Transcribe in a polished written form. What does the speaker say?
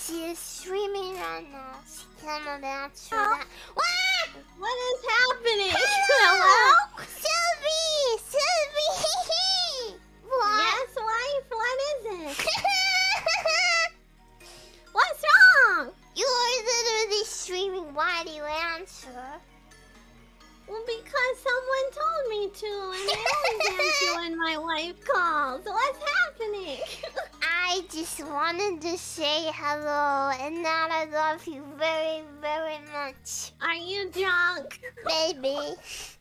She is streaming right now. She cannot answer that. What is happening? Hello? Silvi! Silvi! What? Yes, wife, what is it? What's wrong? You are literally streaming. Why do you answer? Well, because someone told me to, and I always answer when my wife calls. What's happening? I just wanted to say hello and that I love you very, very much. Are you drunk? Maybe.